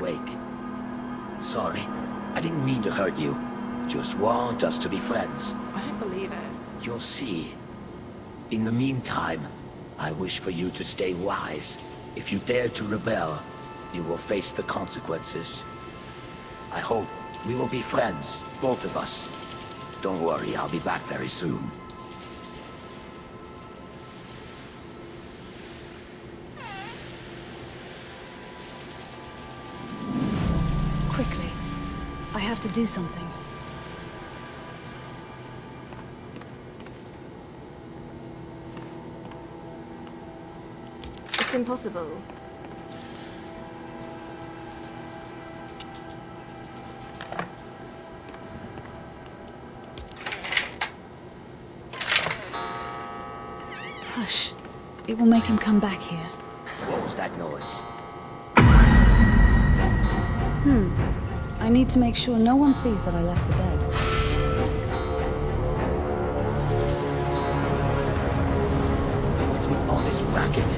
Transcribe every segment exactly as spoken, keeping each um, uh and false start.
awake. Sorry, I didn't mean to hurt you. Just want us to be friends. I don't believe it. You'll see. In the meantime, I wish for you to stay wise. If you dare to rebel, you will face the consequences. I hope we will be friends, both of us. Don't worry, I'll be back very soon. Quickly. I have to do something. It's impossible. Hush. It will make him come back here. What was that noise? Hmm. I need to make sure no one sees that I left the bed. What's with all this racket?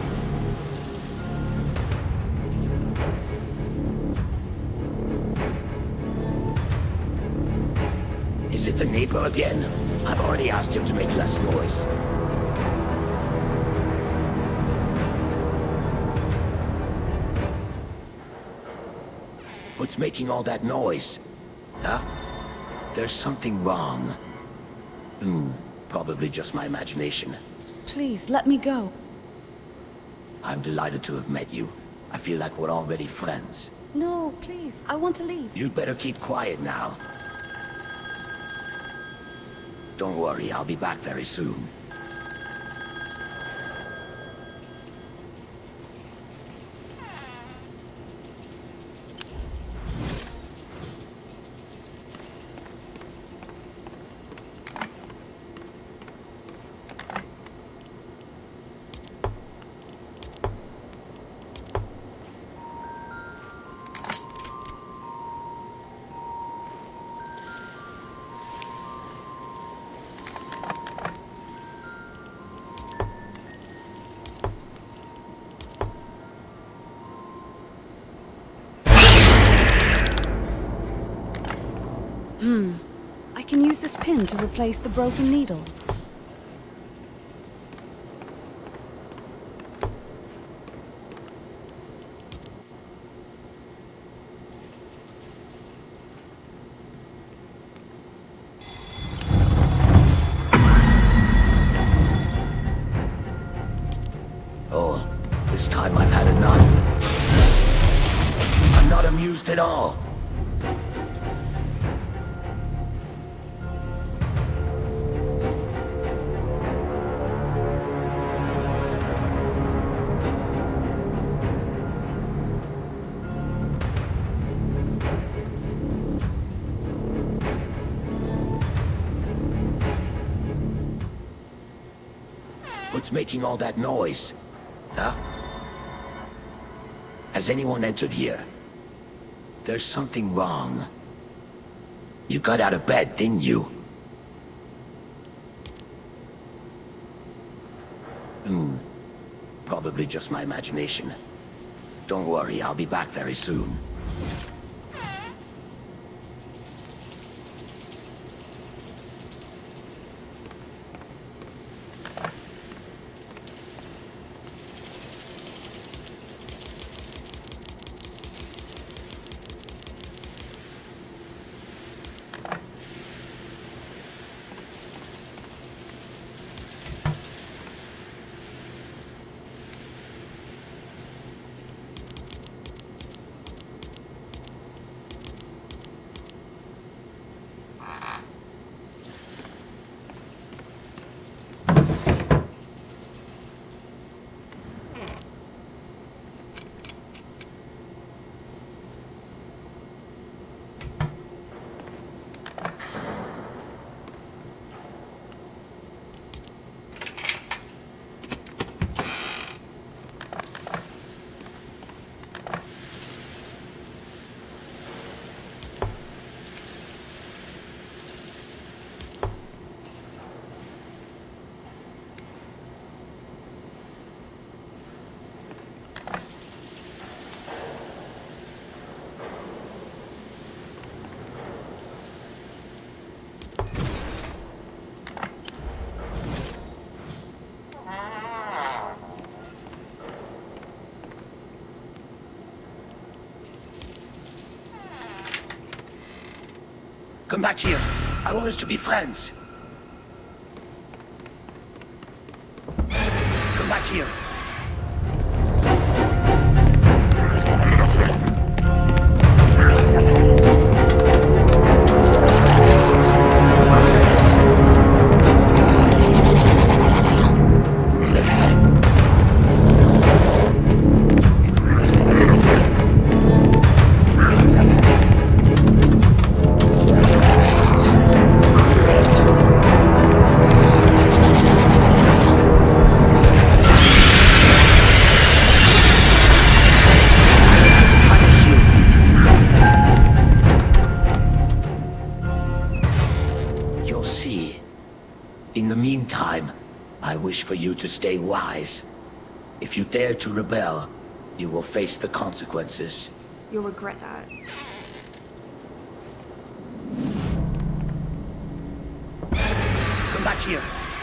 Is it the neighbor again? I've already asked him to make less noise. What's making all that noise? Huh? There's something wrong. Hmm, probably just my imagination. Please, let me go. I'm delighted to have met you. I feel like we're already friends. No, please. I want to leave. You'd better keep quiet now. Don't worry, I'll be back very soon. Hmm. I can use this pin to replace the broken needle. Oh, this time I've had enough. I'm not amused at all. What's making all that noise? Huh? Has anyone entered here? There's something wrong. You got out of bed, didn't you? Hmm. Probably just my imagination. Don't worry, I'll be back very soon. Come back here. I want us to be friends. Come back here. In the meantime, I wish for you to stay wise. If you dare to rebel, you will face the consequences. You'll regret that. Come back here.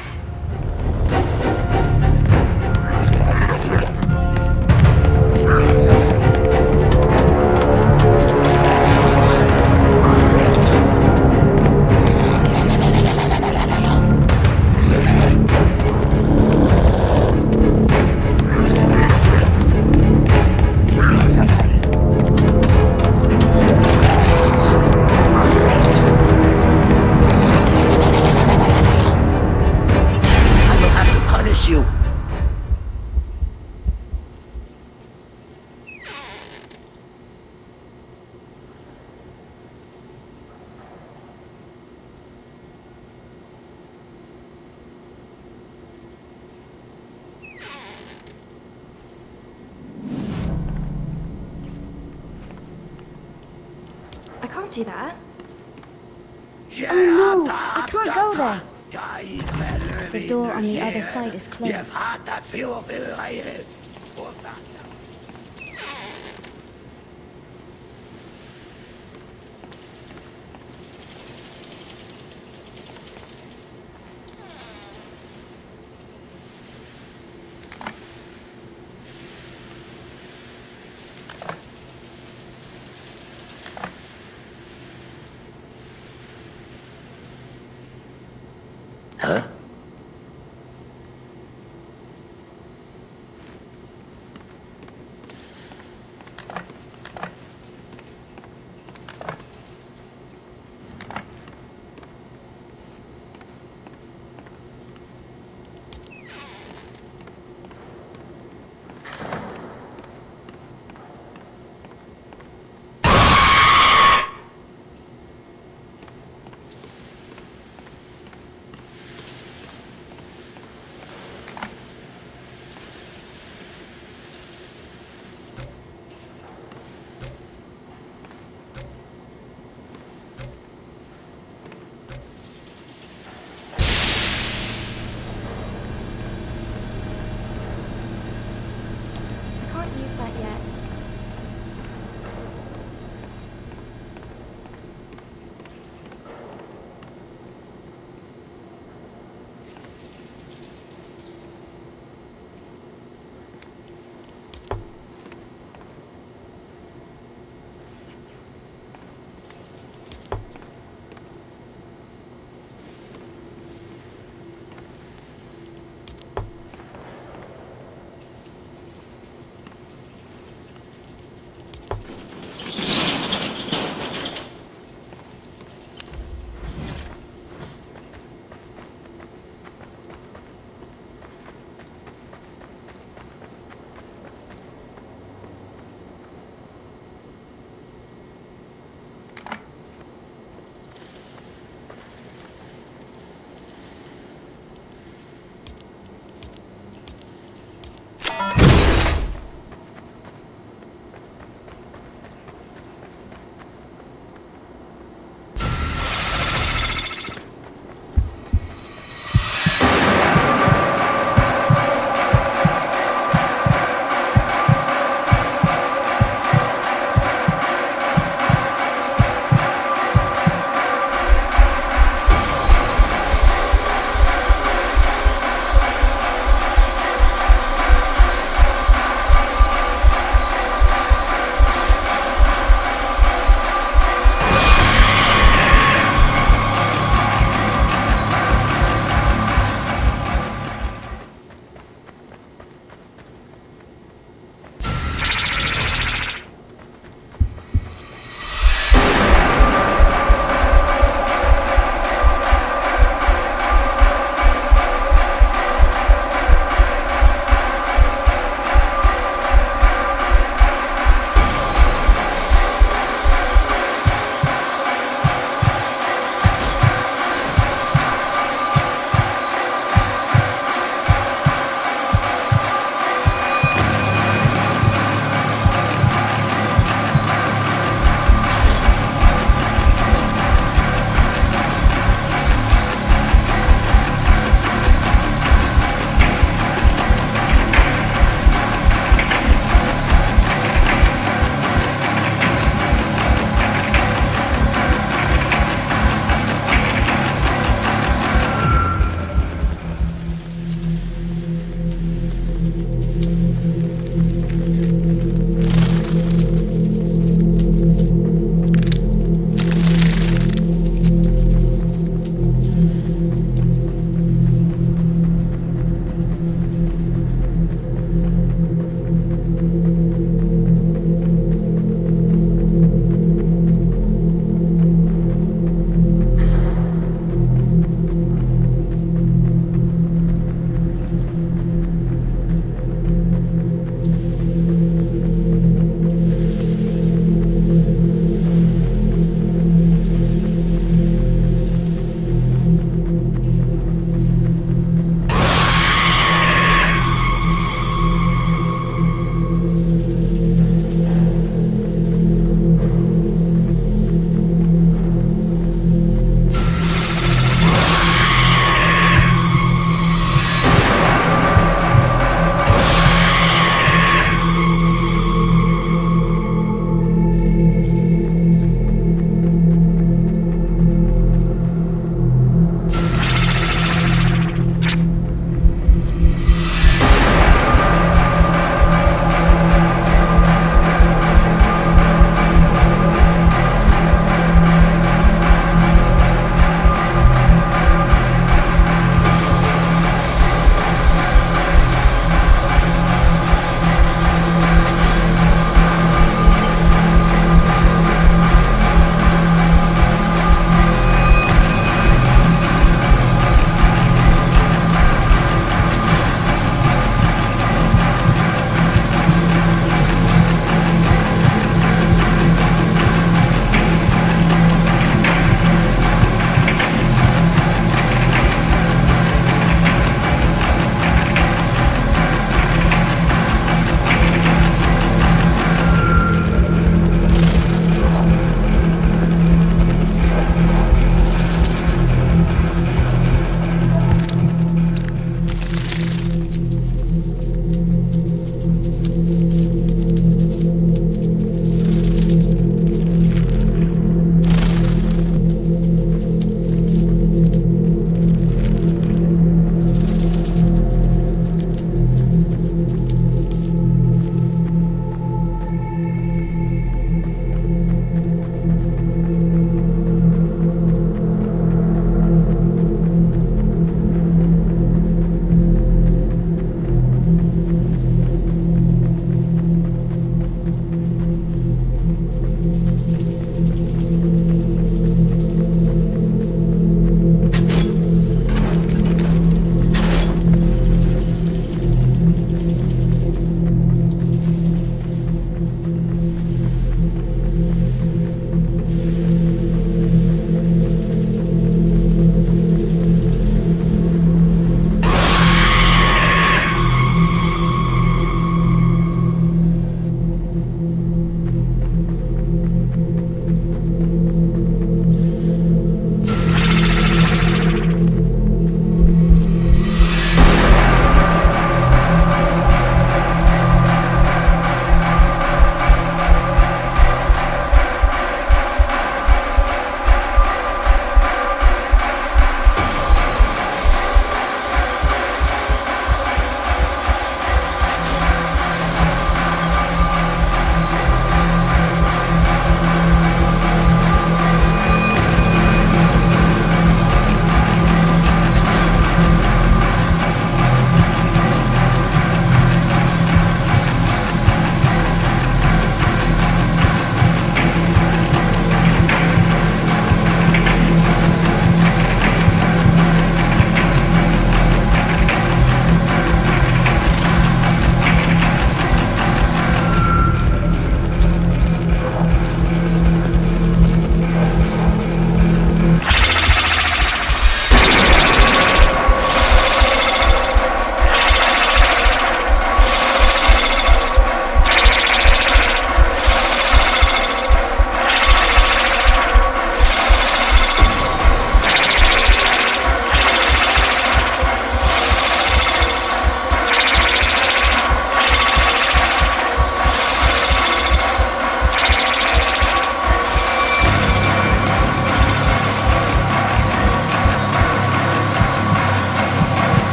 You. I can't do that. Oh no, I can't go there. The door on the other side is closed. Huh? I can't use that yet.